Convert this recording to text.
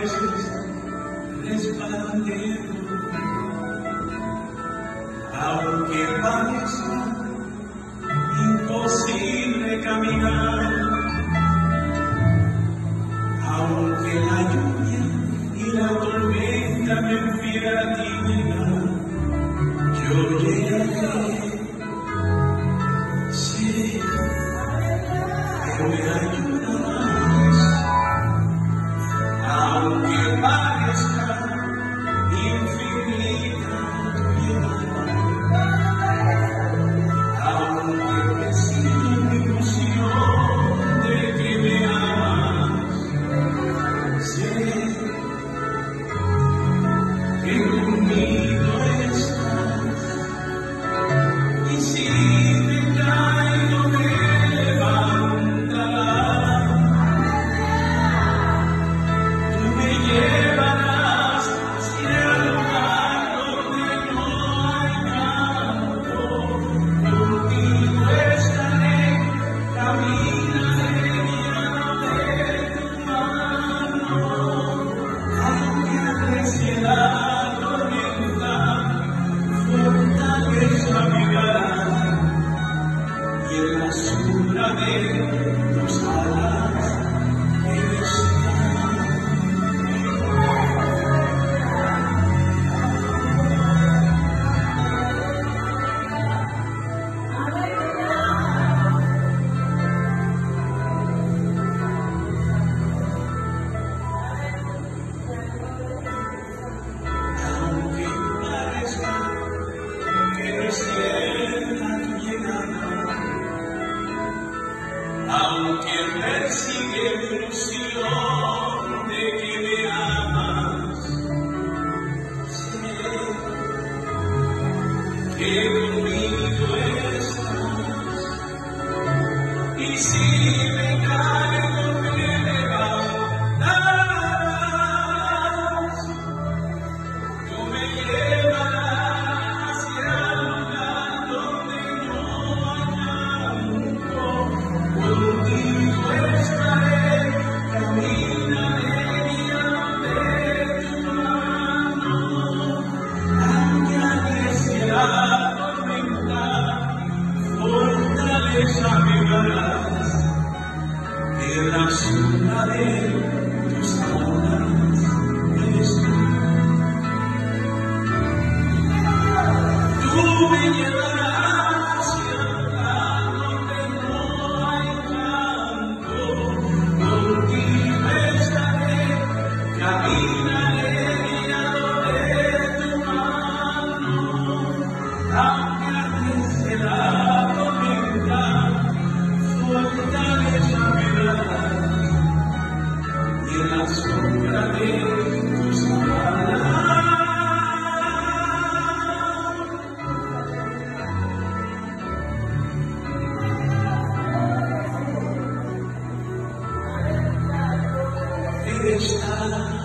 veces resplandezco, aunque parezca imposible caminar, aunque la lluvia y la tormenta me enfieran, yo llegaré. Sí, que me ayudarás, aunque parezca infinita piedad, aunque me siga la ilusión de que me amas, sé que conmigo estás, y si me caigo me levantarás, tú me llevarás hacia el lugar donde no hay campo, contigo estaré, caminaré guiado de tu mano, aunque aprecie la tormenta, fortaleza me dará, y en la sombra de tus alas estaré. Aunque parezca que no sienta tu llegada, aunque persigue la ilusión de que me amas, sé que conmigo estás, y si me caigo me levantarás, tú me llevarás hacia el lugar donde no hay llanto, contigo estaré, caminaré guiado de tu mano, aunque aprecie la tormenta, fortaleza me darás, en la sombra de tus alas estoy. Tú me llevarás hacia el lugar donde no hay llanto, contigo estaré, caminaré guiado de tu mano, aunque aprecie la tormenta, fortaleza me darás, y en la sombra de tus alas estarás.